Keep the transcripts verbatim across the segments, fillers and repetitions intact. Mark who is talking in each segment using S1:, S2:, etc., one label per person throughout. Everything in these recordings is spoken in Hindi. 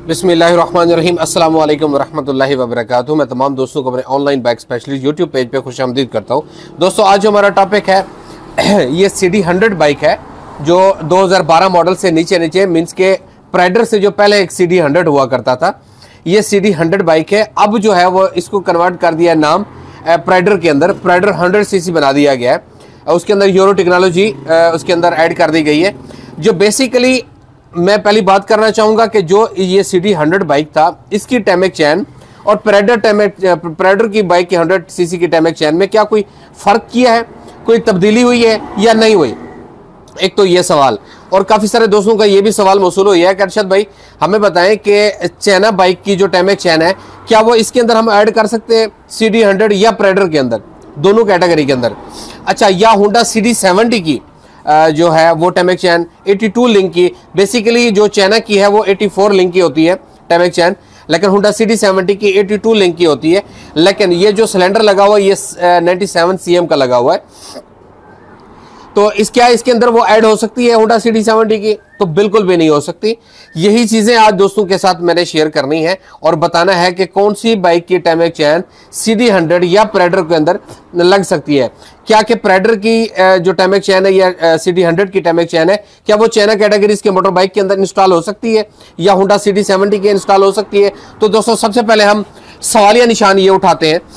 S1: बिस्मिल्लाहिर्रहमानिर्रहीम अस्सलाम वालेकुम वरहमतुल्लाहि वबरकातुहू। मैं तमाम दोस्तों को अपने online bike specialist YouTube page पे खुशामदीद करता हूँ। दोस्तों आज जो हमारा टॉपिक है ये सी डी हंड्रेड बाइक है जो दो हज़ार बारह मॉडल से नीचे नीचे मीन्स के प्राइडर से जो पहले एक सी डी हंड्रेड हुआ करता था, ये सी डी हंड्रेड बाइक है। अब जो है वो इसको कन्वर्ट कर दिया नाम प्राइडर के अंदर, प्राइडर हंड्रेड सी सी बना दिया गया है। उसके अंदर यूरो टेक्नोलॉजी उसके अंदर ऐड कर दी गई है। जो बेसिकली मैं पहली बात करना चाहूँगा कि जो ये सी डी हंड्रेड बाइक था, इसकी टैमेक चैन और प्राइडर टैमेक प्राइडर की बाइक की हंड्रेड सी सी की टैमेक चैन में क्या कोई फ़र्क किया है, कोई तब्दीली हुई है या नहीं हुई, एक तो ये सवाल। और काफ़ी सारे दोस्तों का ये भी सवाल मौसूल हुआ है कि अरशद भाई हमें बताएं कि चैना बाइक की जो टैमेक चैन है क्या वो इसके अंदर हम ऐड कर सकते हैं सी डी हंड्रेड या प्राइडर के अंदर, दोनों कैटेगरी के अंदर। अच्छा, या होंडा सी डी सेवेंटी की जो है वो टैमेक चैन बयासी लिंक की, बेसिकली जो चाइना की है वो चौरासी लिंक की होती है टैमेक चैन, लेकिन होंडा सी डी सेवेंटी की बयासी लिंक की होती है। लेकिन ये जो सिलेंडर लगा हुआ है ये सत्तानवे सी एम का लगा हुआ है, तो इस क्या इसके अंदर वो ऐड हो सकती है होंडा सी डी सेवेंटी की? तो बिल्कुल भी नहीं हो सकती। यही चीजें आज दोस्तों के साथ मैंने शेयर करनी है और बताना है कि कौन सी बाइक की टैमेक चैन सी डी हंड्रेड या प्राइडर के अंदर लग सकती है। क्या कि प्राइडर की जो टैमेक चैन है या सी डी हंड्रेड की टैमेक चैन है क्या वो चाइना कैटेगरीज के मोटर बाइक के अंदर इंस्टॉल हो सकती है या होंडा सी डी सेवेंटी के इंस्टॉल हो सकती है? तो दोस्तों सबसे पहले हम सवालिया निशान ये उठाते हैं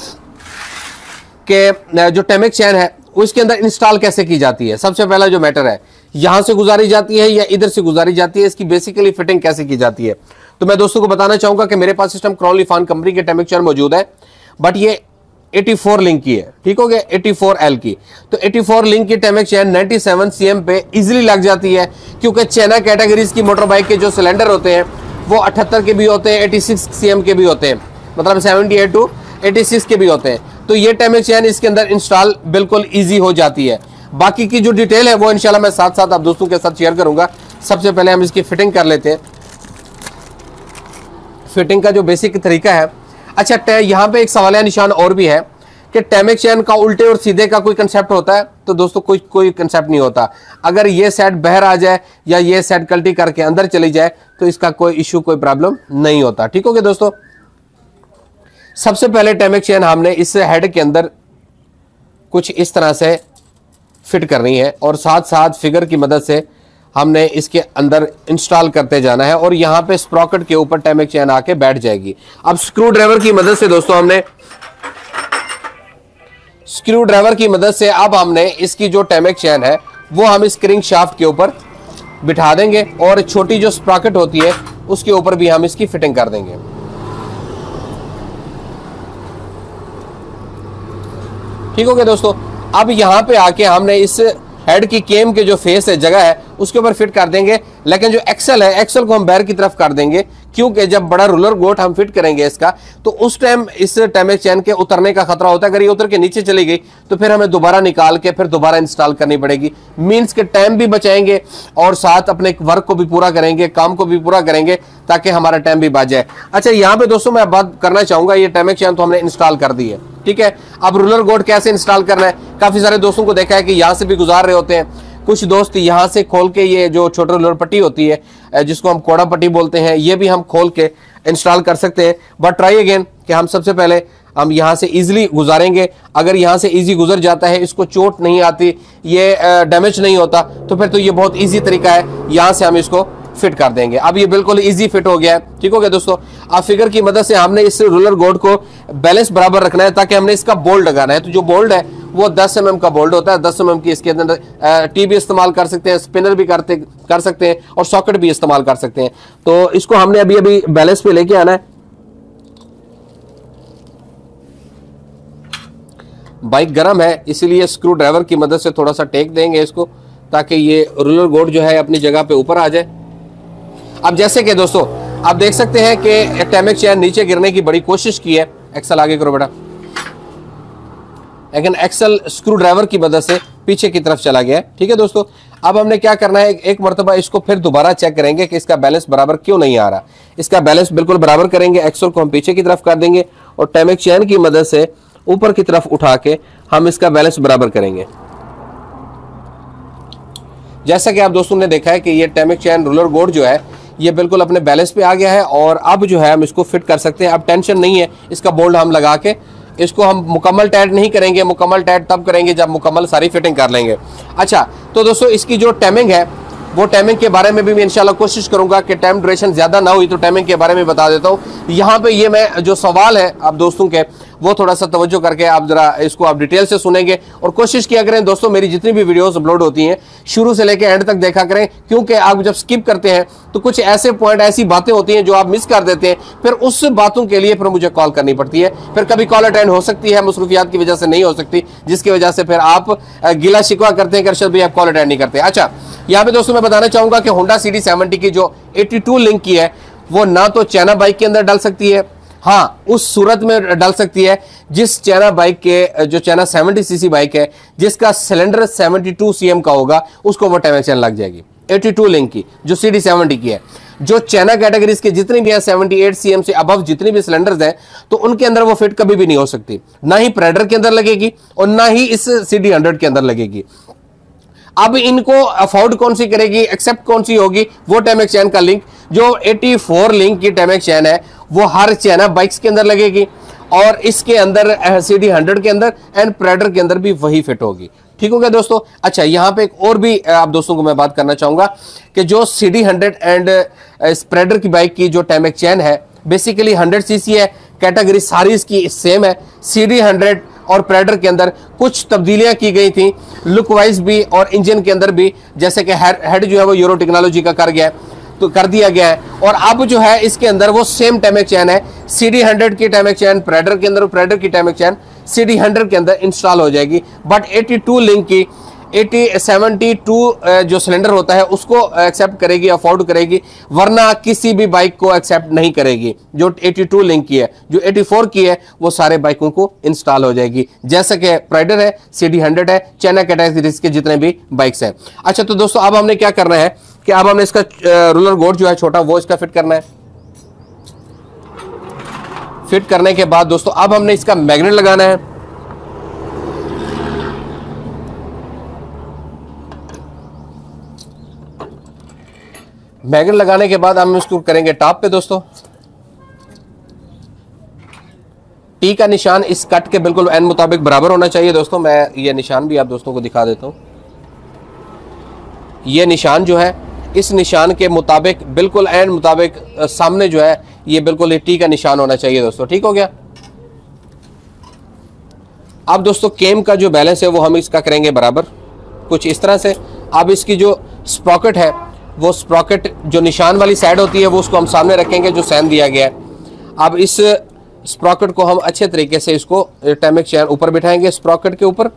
S1: कि जो टैमेक चैन है उसके अंदर इंस्टॉल कैसे की जाती है। सबसे पहला जो मैटर है, यहां से गुजारी जाती है या इधर से गुजारी जाती है, इसकी बेसिकली फिटिंग कैसे की जाती है। तो मैं दोस्तों को बताना चाहूंगा कि मेरे पास सिस्टम क्रॉनली फान कंपनी के टैमेक चैन मौजूद है, बट ये चौरासी लिंक की है, ठीक हो गया, चौरासी एल की। तो चौरासी लिंक की टैमेक चैन सत्तानवे सी एम पे इजीली लग जाती है, क्योंकि चाइना कैटेगरीज की मोटर बाइक के जो सिलेंडर होते हैं वो अठहत्तर के भी होते हैं, छियासी सी एम के भी होते हैं, मतलब अठहत्तर टू छियासी के भी होते हैं। तो ये टैमेक चैन इसके अंदर इंस्टॉल बिल्कुल इजी हो जाती है। बाकी की जो डिटेल है वो इंशाल्लाह मैं साथ साथ आप दोस्तों के साथ शेयर करूंगा। सबसे पहले हम इसकी फिटिंग कर लेते हैं, फिटिंग का जो बेसिक तरीका है। अच्छा, यहाँ पे एक सवालिया निशान और भी है कि टैमेक चैन का उल्टे और सीधे का कोई कंसेप्ट होता है? तो दोस्तों कोई कोई कंसेप्ट नहीं होता। अगर ये सेट बाहर आ जाए या ये सेट गलती करके अंदर चली जाए तो इसका कोई इशू, कोई प्रॉब्लम नहीं होता, ठीक हो गया दोस्तों। सबसे पहले टैमेक चैन हमने इस हेड के अंदर कुछ इस तरह से फिट करनी है और साथ साथ फिगर की मदद से हमने इसके अंदर इंस्टॉल करते जाना है और यहाँ पे स्प्रॉकेट के ऊपर टैमेक चैन आके बैठ जाएगी। अब स्क्रू ड्राइवर की मदद से दोस्तों हमने स्क्रू ड्राइवर की मदद से अब हमने इसकी जो टैमेक चैन है वो हम इस क्रिंक शाफ्ट के ऊपर बिठा देंगे और छोटी जो स्प्रॉकेट होती है उसके ऊपर भी हम इसकी फिटिंग कर देंगे। ठीक हो गया दोस्तों। अब यहाँ पे आके हमने इस हेड की केम के जो फेस है, जगह है, उसके ऊपर फिट कर देंगे। लेकिन जो एक्सल है, एक्सल को हम बैर की तरफ कर देंगे, क्योंकि जब बड़ा रूलर गोट हम फिट करेंगे इसका तो उस टाइम इस टैमेक चैन के उतरने का खतरा होता है। अगर ये उतर के नीचे चली गई तो फिर हमें दोबारा निकाल के फिर दोबारा इंस्टॉल करनी पड़ेगी। मीन्स के टाइम भी बचाएंगे और साथ अपने वर्क को भी पूरा करेंगे, काम को भी पूरा करेंगे, ताकि हमारा टाइम भी बच जाए। अच्छा, यहाँ पे दोस्तों मैं बात करना चाहूंगा, ये टैमेक चैन तो हमने इंस्टॉल कर दी है, ठीक है। अब रूलर गोट कैसे इंस्टॉल करना है? काफी सारे दोस्तों को देखा है कि यहाँ से भी गुजार रहे होते हैं, कुछ दोस्त यहाँ से खोल के ये जो छोटा रूलर पट्टी होती है जिसको हम कोड़ा पट्टी बोलते हैं, ये भी हम खोल के इंस्टॉल कर सकते हैं। बट ट्राई अगेन कि हम सबसे पहले हम यहाँ से इजीली गुजारेंगे। अगर यहाँ से इजी गुजर जाता है, इसको चोट नहीं आती, ये डैमेज नहीं होता, तो फिर तो ये बहुत इजी तरीका है, यहाँ से हम इसको फिट कर देंगे। अब ये बिल्कुल इजी फिट हो गया है, ठीक हो गया दोस्तों। अब फिगर की मदद से हमने इस रूलर गोड को बैलेंस बराबर रखना है, ताकि हमने इसका बोल्ट लगाना है। तो जो बोल्ट है वो दस एम एम का बोल्ट होता है, दस एम एम की इसके अंदर टी भी इस्तेमाल कर सकते हैं, स्पिनर भी करते कर सकते हैं और सॉकेट भी इस्तेमाल कर सकते हैं। तो इसको हमने अभी अभी बैलेंस पे लेके आना है। बाइक गर्म है, इसीलिए स्क्रू ड्राइवर की मदद से थोड़ा सा टेक देंगे इसको, ताकि ये रूलर गोड जो है अपनी जगह पे ऊपर आ जाए। अब जैसे कि दोस्तों आप देख सकते हैं कि टैमेक चैन नीचे गिरने की बड़ी कोशिश की है। एक्सल आगे करो बेटा, लेकिन एक्सल स्क्रू ड्राइवर की मदद से पीछे की तरफ चला गया है, ठीक है दोस्तों। अब हमने क्या करना है, एक मरतबा इसको फिर दोबारा चेक करेंगे कि इसका बैलेंस बराबर क्यों नहीं आ रहा। इसका बैलेंस बिल्कुल बराबर करेंगे, एक्सल को हम पीछे की तरफ कर देंगे और टैमेक चैन की मदद से ऊपर की तरफ उठा के हम इसका बैलेंस बराबर करेंगे। जैसा कि आप दोस्तों ने देखा है कि ये टैमेक चैन रूलर बोर्ड जो है ये बिल्कुल अपने बैलेंस पे आ गया है और अब जो है हम इसको फिट कर सकते हैं। अब टेंशन नहीं है, इसका बोल्ट हम लगा के इसको हम मुकम्मल टाइट नहीं करेंगे, मुकम्मल टाइट तब करेंगे जब मुकम्मल सारी फिटिंग कर लेंगे। अच्छा, तो दोस्तों इसकी जो टाइमिंग है वो टाइमिंग के बारे में भी मैं इंशाल्लाह कोशिश करूंगा कि टाइम ड्यूरेशन ज़्यादा ना हुई तो टाइमिंग के बारे में बता देता हूँ। यहाँ पे ये मैं जो सवाल है आप दोस्तों के वो थोड़ा सा तवज्जो करके आप जरा इसको आप डिटेल से सुनेंगे और कोशिश किया करें दोस्तों मेरी जितनी भी वीडियोस अपलोड होती हैं शुरू से लेकर एंड तक देखा करें, क्योंकि आप जब स्किप करते हैं तो कुछ ऐसे पॉइंट ऐसी बातें होती हैं जो आप मिस कर देते हैं, फिर उस बातों के लिए फिर मुझे कॉल करनी पड़ती है, फिर कभी कॉल अटेंड हो सकती है, मसरूफियात की वजह से नहीं हो सकती, जिसकी वजह से फिर आप गिला शिकवा करते हैं कि अरशद भाई आप कॉल अटेंड नहीं करते। अच्छा, यहाँ पे दोस्तों मैं बताना चाहूंगा कि होंडा सी डी सेवेंटी की जो बयासी लिंक की है वो ना तो चाइना बाइक के अंदर डल सकती है, हाँ उस सूरत में डल सकती है जिस चाइना बाइक के जो चाइना सेवेंटी सीसी बाइक है जिसका सिलेंडर बहत्तर सीएम का होगा उसको वो टाइम एक्शन लग जाएगी। बयासी लिंक की जो सी डी सेवेंटी की है, जो चाइना कैटेगरीज के जितनी भी है अठहत्तर सीएम से अबव जितनी भी सिलेंडर्स हैं तो उनके अंदर वो फिट कभी भी नहीं हो सकती, ना ही प्रेडर के अंदर लगेगी और ना ही इस सी डी हंड्रेड के अंदर लगेगी। अब इनको अफोर्ड कौन सी करेगी, एक्सेप्ट कौन सी होगी, वो टेमेक्स चैन का लिंक जो चौरासी लिंक की टेमेक्स चैन है वो हर चाइना बाइक्स के अंदर लगेगी और इसके अंदर सी डी हंड्रेड के अंदर एंड प्रेडर के अंदर भी वही फिट होगी। ठीक हो गया दोस्तों। अच्छा, यहाँ पे एक और भी आप दोस्तों को मैं बात करना चाहूंगा कि जो सी डी हंड्रेड एंड स्प्रेडर की बाइक की जो टेमेक्स चैन है बेसिकली हंड्रेड सीसी है, कैटेगरी सारी इसकी सेम है। सी डी हंड्रेड और प्रेडर के अंदर कुछ तब्दीलियां की गई थी लुक वाइज भी और इंजन के अंदर भी, जैसे कि हेड जो है वो यूरो टेक्नोलॉजी का कर गया है तो कर दिया गया है और अब जो है इसके अंदर वो सेम टेमेक्स चैन है, सी डी हंड्रेड की टेमेक्स चैन प्रेडर के अंदर, प्रेडर की टेमेक्स चैन सी डी हंड्रेड के अंदर इंस्टॉल हो जाएगी। बट बयासी लिंक की बहत्तर जो सिलेंडर होता है उसको एक्सेप्ट करेगी, अफोर्ड करेगी, वरना किसी भी बाइक को एक्सेप्ट नहीं करेगी। जो बयासी लिंक की है, जो चौरासी की है वो सारे बाइकों को इंस्टॉल हो जाएगी, जैसे कि प्राइडर है, सी डी हंड्रेड है, चाइना कैटेगरीज के जितने भी बाइक्स हैं। अच्छा, तो दोस्तों अब हमने क्या करना है कि अब हमने इसका रोलर गोड जो है छोटा वो इसका फिट करना है। फिट करने के बाद दोस्तों अब हमने इसका मैग्नेट लगाना है। मैग्नेट लगाने के बाद हम इसको करेंगे टॉप पे दोस्तों। टी का निशान इस कट के बिल्कुल एन मुताबिक बराबर होना चाहिए दोस्तों। मैं ये निशान भी आप दोस्तों को दिखा देता हूं। ये निशान जो है इस निशान के मुताबिक बिल्कुल एन मुताबिक सामने जो है ये बिल्कुल टी का निशान होना चाहिए दोस्तों। ठीक हो गया। अब दोस्तों केम का जो बैलेंस है वो हम इसका करेंगे बराबर कुछ इस तरह से। अब इसकी जो स्प्रॉकेट है वो स्प्रॉकेट जो निशान वाली साइड होती है वो उसको हम सामने रखेंगे जो सैन दिया गया है। अब इस स्प्रॉकेट को हम अच्छे तरीके से इसको टेमेक्स चैन ऊपर बिठाएंगे स्प्रॉकेट के ऊपर।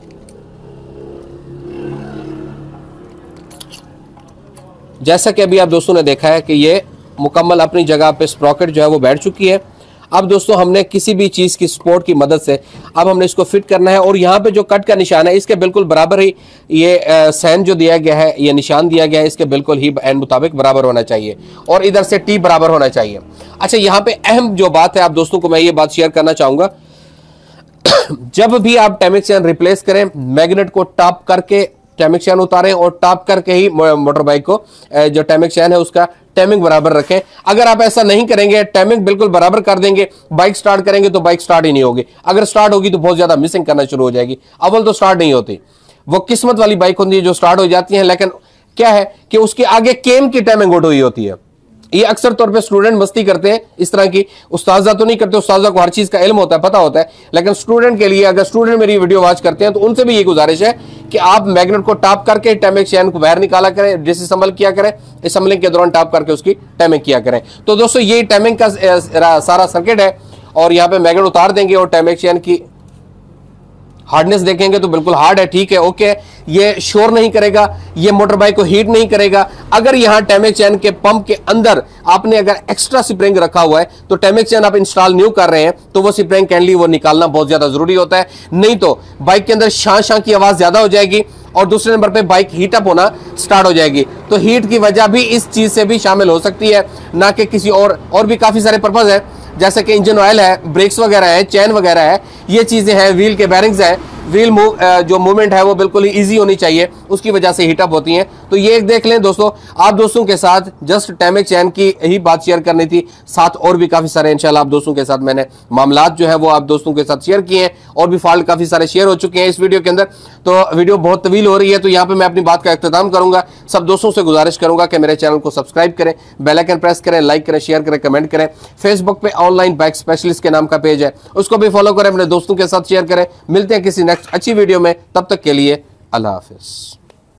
S1: जैसा कि अभी आप दोस्तों ने देखा है कि ये मुकम्मल अपनी जगह पे स्प्रॉकेट जो है वो बैठ चुकी है। अब दोस्तों हमने किसी भी चीज़ की सपोर्ट की मदद से अब हमने इसको फिट करना है और यहाँ पे जो कट का निशान है इसके बिल्कुल बराबर ही ये सैन जो दिया गया है, ये निशान दिया गया है, इसके बिल्कुल ही एन मुताबिक बराबर होना चाहिए और इधर से टी बराबर होना चाहिए। अच्छा, यहाँ पे अहम जो बात है आप दोस्तों को मैं ये बात शेयर करना चाहूँगा, जब भी आप टेमेक्स चैन रिप्लेस करें मैग्नेट को टॉप करके टेमेक्स चैन उतारें और टॉप करके ही मोटर बाइक को जो टेमेक्स चैन है उसका टाइमिंग बराबर रखें। अगर आप ऐसा नहीं करेंगे, टाइमिंग बिल्कुल बराबर कर देंगे, बाइक स्टार्ट करेंगे तो बाइक स्टार्ट ही नहीं होगी। अगर स्टार्ट होगी तो बहुत ज्यादा मिसिंग करना शुरू हो जाएगी। अव्वल तो स्टार्ट नहीं होती, वो किस्मत वाली बाइक होती है जो स्टार्ट हो जाती है, लेकिन क्या है कि उसके आगे केम की टाइमिंग उठ हुई होती है। ये अक्सर तौर पे स्टूडेंट मस्ती करते हैं इस तरह की, उस्ताजा तो नहीं करते, उस्ताजा को हर चीज का इल्म होता है, पता होता है, लेकिन स्टूडेंट के लिए अगर स्टूडेंट मेरी वीडियो वॉच करते हैं तो उनसे भी ये गुजारिश है कि आप मैग्नेट को टॉप करके टेमेक्स चैन को बाहर निकाला करें, डिसअसेंबल किया करें, असम्बलिंग के दौरान टॉप करके उसकी टाइमिंग किया करें। तो दोस्तों ये टाइमिंग का सारा सर्किट है और यहाँ पे मैग्नेट उतार देंगे और टेमेक्स चैन की हार्डनेस देखेंगे तो बिल्कुल हार्ड है, ठीक है, ओके। ये शोर नहीं करेगा, ये मोटर बाइक को हीट नहीं करेगा। अगर यहाँ टेमेक्स चैन के पंप के अंदर आपने अगर एक्स्ट्रा स्प्रिंग रखा हुआ है तो टेमेक्स चैन आप इंस्टॉल न्यू कर रहे हैं तो वो स्प्रिंग कैंडली वो निकालना बहुत ज्यादा जरूरी होता है, नहीं तो बाइक के अंदर शां शां की आवाज ज्यादा हो जाएगी और दूसरे नंबर पे बाइक हीट अप होना स्टार्ट हो जाएगी। तो हीट की वजह भी इस चीज से भी शामिल हो सकती है, ना कि किसी और और भी काफी सारे पर्पज है, जैसे कि इंजन ऑयल है, ब्रेक्स वगैरह है, चैन वगैरह है, ये चीजें हैं, व्हील के बैरिंग्स हैं, व्हील मूव जो मूवमेंट है वो बिल्कुल ही ईजी होनी चाहिए, उसकी वजह से हीटअप होती हैं। तो ये एक देख लें दोस्तों। आप दोस्तों के साथ जस्ट टेमेक चैन की ही बात शेयर करनी थी, साथ और भी काफी सारे इंशाल्लाह आप दोस्तों के साथ मैंने मामलात जो है वो आप दोस्तों के साथ शेयर किए हैं, और भी फॉल्ट काफी सारे शेयर हो चुके हैं इस वीडियो के अंदर। तो वीडियो बहुत तवील हो रही है, तो यहाँ पे मैं अपनी बात का इख्तिताम करूंगा। सब दोस्तों से गुजारिश करूंगा कि मेरे चैनल को सब्सक्राइब करें, बेल आइकन प्रेस करें, लाइक करें, शेयर करें, कमेंट करें। फेसबुक पे ऑनलाइन बाइक स्पेशलिस्ट के नाम का पेज है, उसको भी फॉलो करें, अपने दोस्तों के साथ शेयर करें। मिलते हैं किसी नेक्स्ट अच्छी वीडियो में, तब तक के लिए अल्लाह हाफिज।